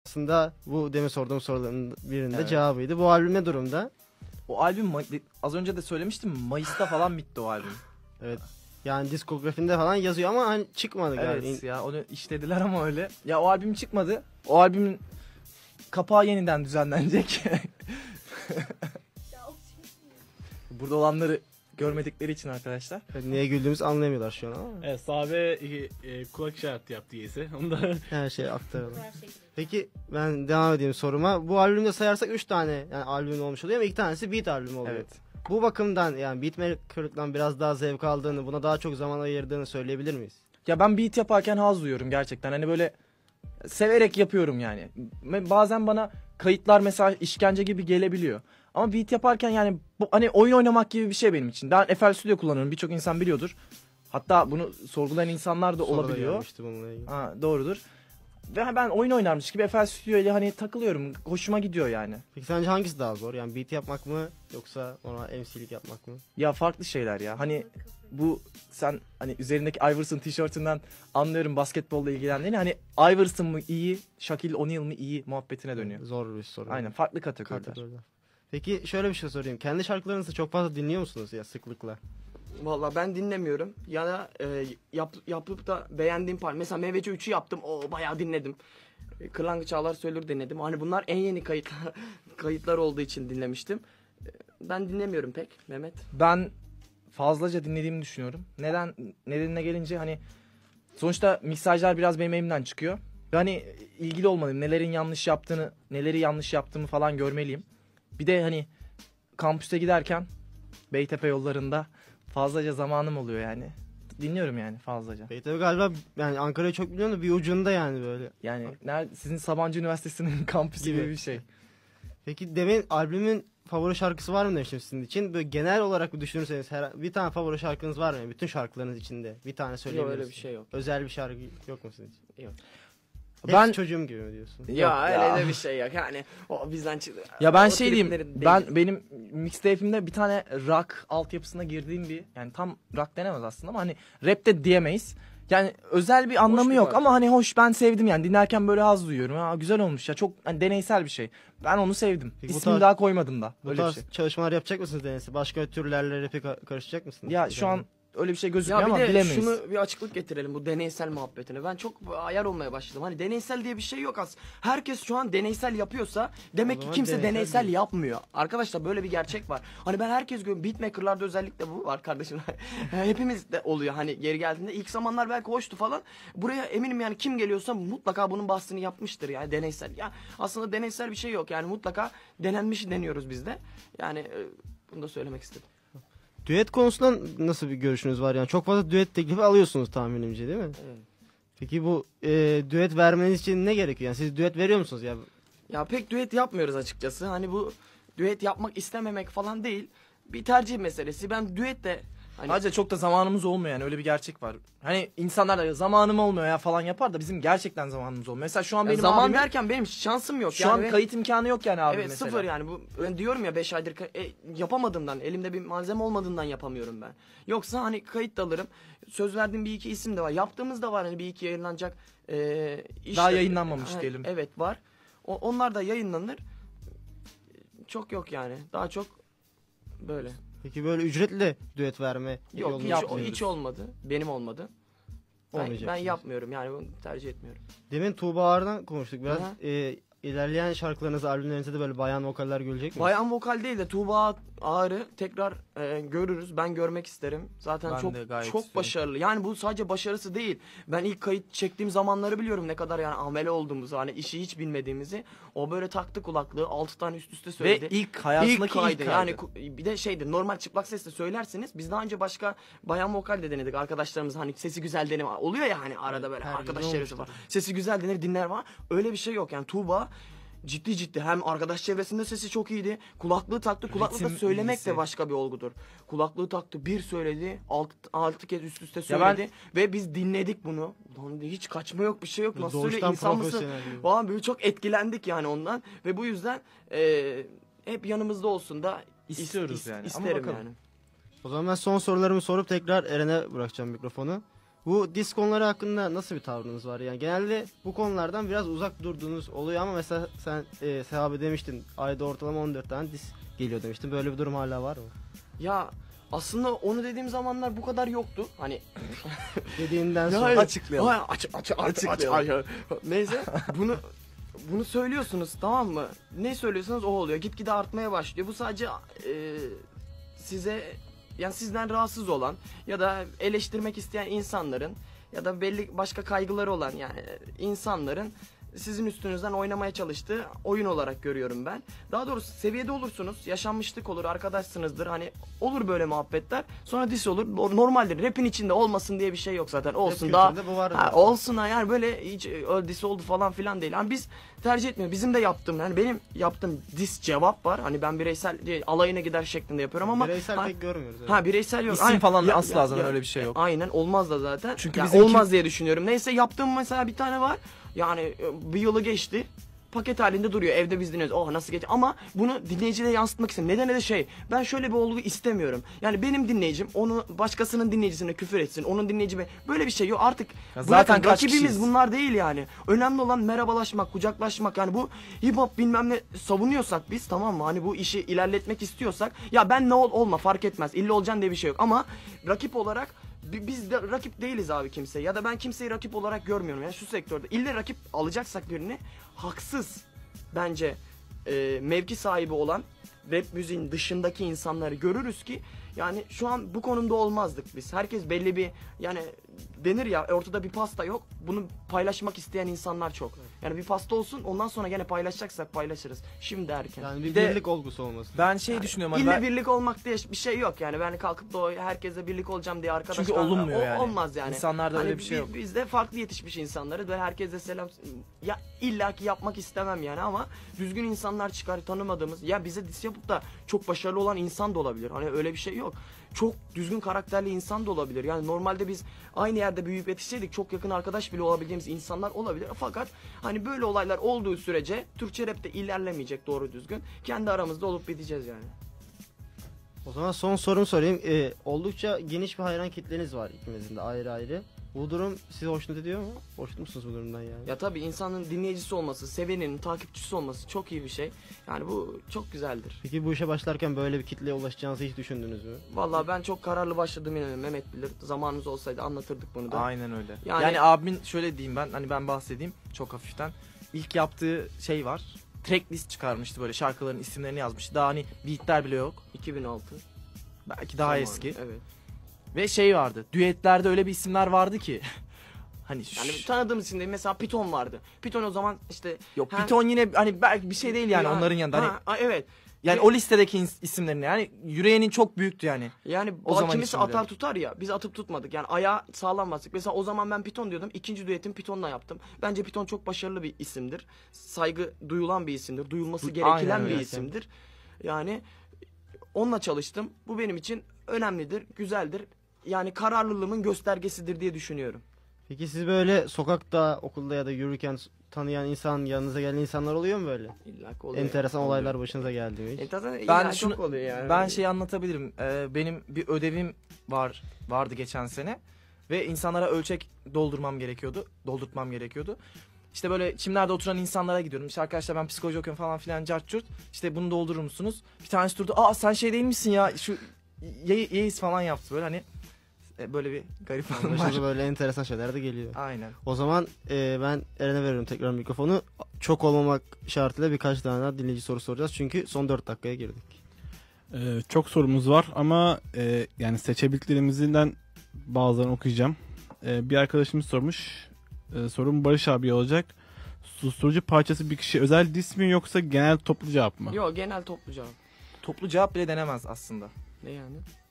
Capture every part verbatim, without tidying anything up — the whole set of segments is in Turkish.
Aslında bu demin sorduğum soruların birinde Evet. cevabıydı. Bu albüm ne durumda? O albüm May- az önce de söylemiştim, Mayıs'ta falan bitti o albüm. Evet. Yani diskografinde falan yazıyor ama hani çıkmadı galiba. Evet ya, onu işlediler ama öyle. Ya o albüm çıkmadı. O albümün kapağı yeniden düzenlenecek. Burada olanları görmedikleri için arkadaşlar. Niye güldüğümüzü anlayamıyorlar şu an ama Evet, sahabe e, e, kulak işareti yaptı Yese. Onu da her şeyi aktaralım. Peki ben devam edeyim soruma. Bu albümde sayarsak üç tane yani albüm olmuş oluyor ama iki tanesi beat albümü oluyor. Evet. Bu bakımdan yani beatmaker'lıktan biraz daha zevk aldığını, buna daha çok zaman ayırdığını söyleyebilir miyiz? Ya ben beat yaparken haz duyuyorum gerçekten. Hani böyle severek yapıyorum yani. Ve bazen bana kayıtlar mesela işkence gibi gelebiliyor. Ama beat yaparken yani bu hani oyun oynamak gibi bir şey benim için. Ben F L Studio kullanıyorum. Birçok insan biliyordur. Hatta bunu sorgulayan insanlar da Soru da olabiliyor. gelmişti bununla ilgili. Ha, doğrudur. Ve ben oyun oynarmış gibi F L Studio ile hani takılıyorum. Hoşuma gidiyor yani. Peki sence hangisi daha zor? Yani beat yapmak mı yoksa normal M C'lik yapmak mı? Ya farklı şeyler ya. Hani bu sen hani üzerindeki Iverson tişörtünden anlıyorum basketbolla ilgilendiğini. Hani Iverson mı iyi, Shaquille O'Neal mı iyi muhabbetine dönüyor. Zor bir soru. Aynen, farklı kategoriler. Kategoriler. Peki şöyle bir şey sorayım. Kendi şarkılarınızı çok fazla dinliyor musunuz ya sıklıkla? Valla ben dinlemiyorum. Ya da e, yap, yapıp da beğendiğim parça. Mesela Meyveci üçü yaptım. O bayağı dinledim. E, Kırlangıç Ağlar Söylür dinledim. Hani bunlar en yeni kayıtlar, kayıtlar olduğu için dinlemiştim. E, ben dinlemiyorum pek Mehmet. Ben fazlaca dinlediğimi düşünüyorum. Neden? Nedenine gelince hani sonuçta miksajlar biraz benim elimden çıkıyor. Ve hani ilgili olmalıyım. Nelerin yanlış yaptığını, neleri yanlış yaptığımı falan görmeliyim. Bir de hani kampüse giderken Beytepe yollarında fazlaca zamanım oluyor yani. Dinliyorum yani fazlaca. Beytepe galiba yani Ankara'yı çok biliyorum da bir ucunda yani böyle. Yani nerede, sizin Sabancı Üniversitesi'nin kampüsü gibi Gibi. bir şey. Peki demin albümün favori şarkısı var mı demiştim sizin için? Böyle genel olarak bir düşünürseniz her, bir tane favori şarkınız var mı? Bütün şarkılarınız içinde bir tane Yok söyleyebilir öyle bir misiniz? şey yok. Özel bir şarkı yok mu sizin için? Yok. Hepsi Ben çocuğum gibi mi diyorsun? Ya öyle ya. de bir şey yok. Yani o bizden çıktı. ya ben O şey diyeyim. tripleri değil. Ben benim mixtape'imde bir tane rock altyapısına girdiğim bir, yani tam rock denemez aslında ama hani rap de diyemeyiz. Yani özel bir anlamı bir yok parça. ama hani hoş, ben sevdim yani, dinlerken böyle haz duyuyorum. Ha, güzel olmuş ya, çok hani deneysel bir şey. Ben onu sevdim. Peki bu İsmini tarz- daha koymadım da. Bu Öyle bir tarz şey. çalışmalar yapacak mısınız denesi? Başka türlerle rap'e ka- karışacak mısınız? Ya şu an öyle bir şey gözükmüyor Ya bir ama de bilemeyiz. şunu bir açıklık getirelim bu deneysel muhabbetine. Ben çok ayar olmaya başladım. Hani deneysel diye bir şey yok aslında. Herkes şu an deneysel yapıyorsa demek O ki zaman kimse deneysel deneysel, değil. yapmıyor. Arkadaşlar böyle bir gerçek var. Hani ben herkes görüyorum. Beatmaker'larda özellikle bu var kardeşim. Hepimiz de oluyor hani geri geldiğinde. İlk zamanlar belki hoştu falan. Buraya eminim yani kim geliyorsa mutlaka bunun bahsini yapmıştır yani deneysel. Ya aslında deneysel bir şey yok. Yani mutlaka denenmişi deniyoruz biz de. Yani e, bunu da söylemek istedim. Düet konusunda nasıl bir görüşünüz var? Yani çok fazla düet teklifi alıyorsunuz tahminimce değil mi? Evet. Peki bu e, düet vermeniz için ne gerekiyor? Yani siz düet veriyor musunuz ya? Ya pek düet yapmıyoruz açıkçası. Hani bu düet yapmak istememek falan değil. Bir tercih meselesi. Ben düet de hani Ayrıca çok da zamanımız olmuyor yani, öyle bir gerçek var. Hani insanlar da zamanım olmuyor ya falan yapar da bizim gerçekten zamanımız olmuyor. Mesela şu an ya benim zaman abimin- derken benim şansım yok. şu yani an ve- kayıt imkanı yok yani abi Evet mesela. sıfır yani bu ben diyorum ya beş aydır ka- e, yapamadığımdan elimde bir malzeme olmadığından yapamıyorum ben. Yoksa hani kayıt da alırım. Söz verdiğim bir iki isim de var. Yaptığımız da var hani bir iki yayınlanacak e, iş Daha de- yayınlanmamış Ha, diyelim. Evet var. O, onlar da yayınlanır. Çok yok yani. Daha çok böyle. Peki böyle ücretle düet verme Yok yolunu hiç, yapmıyoruz. hiç olmadı. Benim olmadı. Ben, Olmayacak ben diyorsun. yapmıyorum yani bunu tercih etmiyorum. Demin Tuğba Ağar'dan konuştuk biraz. Aha. E, ilerleyen şarkılarınızda, albümlerinizde de böyle bayan vokaller görecek miyiz? Bayan vokal değil de Tuğba Ağar'ı tekrar e, görürüz. Ben görmek isterim. Zaten Ben çok de gayet çok istiyorum. başarılı. Yani bu sadece başarısı değil. Ben ilk kayıt çektiğim zamanları biliyorum ne kadar yani amele olduğumuzu, hani işi hiç bilmediğimizi. O böyle taktı kulaklığı, altı tane üst üste söyledi. Ve ilk hayatındaki ilk kaydı. kaydı. Yani ku- bir de şeydi, normal çıplak sesle söylersiniz. Biz daha önce başka bayan vokal de denedik arkadaşlarımız, hani sesi güzel deneme oluyor ya hani arada böyle her gün arkadaş olmuştur. çevresi var. Sesi güzel denir dinler var. Öyle bir şey yok yani Tuğba ciddi ciddi hem arkadaş çevresinde sesi çok iyiydi. Kulaklığı taktı. Kulaklıkta Ritim söylemek bilgisi. de başka bir olgudur. Kulaklığı taktı, bir söyledi, alt, altı kez üst üste Ya ben- söyledi ve biz dinledik bunu. Lan hiç kaçma yok, bir şey yok. Nasıl söyle, Doğuştan insan mısın? profesyonel gibi. Falan böyle çok etkilendik yani ondan ve bu yüzden e, hep yanımızda olsun da is- İstiyoruz is- yani. Ama İsterim bakalım. yani. O zaman ben son sorularımı sorup tekrar Eren'e bırakacağım mikrofonu. Bu diss konuları hakkında nasıl bir tavrınız var? Yani genelde bu konulardan biraz uzak durduğunuz oluyor ama mesela sen e, Sehabe demiştin ayda ortalama on dört tane diss geliyor demiştin. Böyle bir durum hala var mı? Ya aslında onu dediğim zamanlar bu kadar yoktu. Hani Dediğinden Ya sonra. hayır. Açıklayalım. Ay, aç, aç, aç, aç, Açıklayalım. aç. Neyse bunu bunu söylüyorsunuz, tamam mı? Ne söylüyorsanız o oluyor. Gitgide artmaya başlıyor. Bu sadece e, size, yani sizden rahatsız olan ya da eleştirmek isteyen insanların ya da belli başka kaygıları olan yani insanların sizin üstünüzden oynamaya çalıştığı oyun olarak görüyorum ben. Daha doğrusu seviyede olursunuz, yaşanmışlık olur, arkadaşsınızdır, hani olur böyle muhabbetler. Sonra diss olur. Normaldir. Rap'in içinde olmasın diye bir şey yok zaten. Olsun Rap daha. kültüründe bu var Ha, zaten. olsun ha, yani böyle hiç öyle diss oldu falan filan değil. Hani biz tercih etmiyoruz. Bizim de yaptığım, yani benim yaptığım diss cevap var. Hani ben bireysel diye alayına gider şeklinde yapıyorum ama Bireysel ha, pek görmüyoruz. evet. ha bireysel yok. İsim Aynen. falan Ya- asla ya- zaten ya- öyle bir şey yok. Aynen, olmaz da zaten. Çünkü Ya bizimki- olmaz diye düşünüyorum. Neyse, yaptığım mesela bir tane var. Yani e, bir yılı geçti. Paket halinde duruyor. Evde biz dinliyoruz. Oh nasıl geçti. Ama bunu dinleyicilere yansıtmak istemiyorum. Nedeni de şey. Ben şöyle bir olgu istemiyorum. Yani benim dinleyicim onu başkasının dinleyicisine küfür etsin. Onun dinleyicime böyle bir şey yok. Artık Ya zaten zaten kaç rakibimiz kişiyiz? bunlar değil yani. Önemli olan merhabalaşmak, kucaklaşmak. Yani bu hip hop bilmem ne savunuyorsak biz, tamam mı? Hani bu işi ilerletmek istiyorsak, ya ben ne ol olma fark etmez. İlla olacaksın diye bir şey yok. Ama rakip olarak bi- biz de rakip değiliz abi kimseye. Ya da ben kimseyi rakip olarak görmüyorum. Yani şu sektörde illa rakip alacaksak birini, haksız bence e, mevki sahibi olan rap müziğin dışındaki insanları görürüz ki yani şu an bu konumda olmazdık biz. Herkes belli bir, yani denir ya, ortada bir pasta yok. Bunu paylaşmak isteyen insanlar çok. Yani bir pasta olsun, ondan sonra gene paylaşacaksak paylaşırız. Şimdi erken. Yani Bir bir de- birlik olgusu olması. Ben şey düşünüyorum hani İlle ben- birlik olmak diye bir şey yok yani. Ben kalkıp da o herkese birlik olacağım diye arkadaşlar. Çünkü olunmuyor o- yani. Olmaz yani. İnsanlarda öyle bir şey bi- yok. Biz de farklı yetişmiş insanlarız ve herkese selam. Ya illaki yapmak istemem yani ama düzgün insanlar çıkar, tanımadığımız. Ya bize diss yapıp da çok başarılı olan insan da olabilir. Hani öyle bir şey yok. Çok düzgün karakterli insan da olabilir. Yani normalde biz aynı yerde büyüyüp yetişseydik çok yakın arkadaş bile olabileceğimiz insanlar olabilir. Fakat hani böyle olaylar olduğu sürece Türkçe rapte ilerlemeyecek doğru düzgün. Kendi aramızda olup biteceğiz yani. O zaman son sorumu sorayım. Ee, oldukça geniş bir hayran kitleniz var ikimizin de ayrı ayrı. Bu durum sizi hoşnut ediyor mu? Hoşnut musunuz bu durumdan yani? Ya tabii insanın dinleyicisi olması, seveninin takipçisi olması çok iyi bir şey. Yani bu çok güzeldir. Peki bu işe başlarken böyle bir kitleye ulaşacağınızı hiç düşündünüz mü? Vallahi ben çok kararlı başladım inanıyorum. Mehmet bilir. Zamanımız olsaydı anlatırdık bunu da. Aynen öyle. Yani- Yani, abimin şöyle diyeyim ben, hani ben bahsedeyim çok hafiften. İlk yaptığı şey var. Tracklist çıkarmıştı, böyle şarkıların isimlerini yazmıştı. Daha hani beatler bile yok. iki bin altı. Belki daha Zamanı, eski. Evet. Ve şey vardı. Düetlerde öyle bir isimler vardı ki. hani Yani şş- tanıdığım isimde mesela Python vardı. Python o zaman işte... yok Ha- Python yine hani belki bir şey değil yani Ha- onların yanında. Hani ha, ha, evet. yani Ve- o listedeki ins- isimlerin yani yüreğinin çok büyüktü yani. Yani O o zaman kimisi için bile. atar tutar ya, biz atıp tutmadık. Yani ayağı sağlam bastık. Mesela o zaman ben Python diyordum. İkinci düetim Python'la yaptım. Bence Python çok başarılı bir isimdir. Saygı duyulan bir isimdir. Duyulması Du- gereken Aynen bir öyle. isimdir. Yani onunla çalıştım. Bu benim için önemlidir, güzeldir. Yani kararlılığımın göstergesidir diye düşünüyorum. Peki siz böyle sokakta, okulda ya da yürürken tanıyan insan, yanınıza gelen insanlar oluyor mu böyle? İlla ki oluyor. Enteresan Oluyor. olaylar başınıza geldi mi hiç? Enteresan Ben ben şunu çok oluyor yani. ben şey anlatabilirim. Ee, benim bir ödevim var vardı geçen sene ve insanlara ölçek doldurmam gerekiyordu. Doldurtmam gerekiyordu. İşte böyle çimlerde oturan insanlara gidiyorum. İşte arkadaşlar ben psikoloji okuyorum falan filan cart curt. İşte bunu doldurur musunuz? Bir tanesi durdu. Aa sen şey değil misin ya? Şu Ye- Yeis falan yaptı böyle hani e, böyle bir garip anım var. Başınıza böyle enteresan şeyler de geliyor. Aynen. O zaman e, ben Eren'e veriyorum tekrar mikrofonu. Çok olmamak şartıyla birkaç tane daha dinleyici soru soracağız. Çünkü son dört dakikaya girdik. Ee, çok sorumuz var ama e, yani seçebildiklerimizden bazılarını okuyacağım. Ee, bir arkadaşımız sormuş. Ee, sorum Barış abi olacak. Susturucu parçası bir kişi özel diss mi yoksa genel toplu cevap mı? Yok, genel toplu cevap. Toplu cevap bile denemez aslında. Ne yani?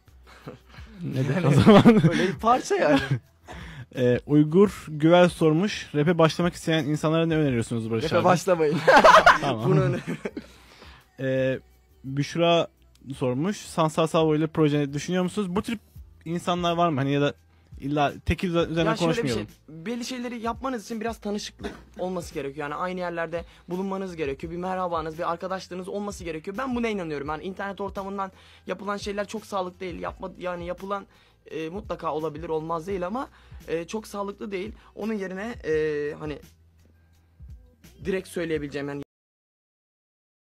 Neden o zaman? Böyle bir parça yani. Ee, Uygur Güvel sormuş. Rap'e başlamak isteyen insanlara ne öneriyorsunuz Barış Rap'e abi? başlamayın. Tamam. Bunu Ee, Büşra sormuş. Sansar Salvo ile proje düşünüyor musunuz? Bu tür insanlar var mı? Hani ya da illa tekil üzerine ya şöyle bir konuşmayalım. şey, belli şeyleri yapmanız için biraz tanışıklık olması gerekiyor. Yani aynı yerlerde bulunmanız gerekiyor. Bir merhabanız, bir arkadaşlığınız olması gerekiyor. Ben buna inanıyorum. Yani internet ortamından yapılan şeyler çok sağlıklı değil. Yapma, yani yapılan e, mutlaka olabilir, olmaz değil ama e, çok sağlıklı değil. Onun yerine e, hani direkt söyleyebileceğim yani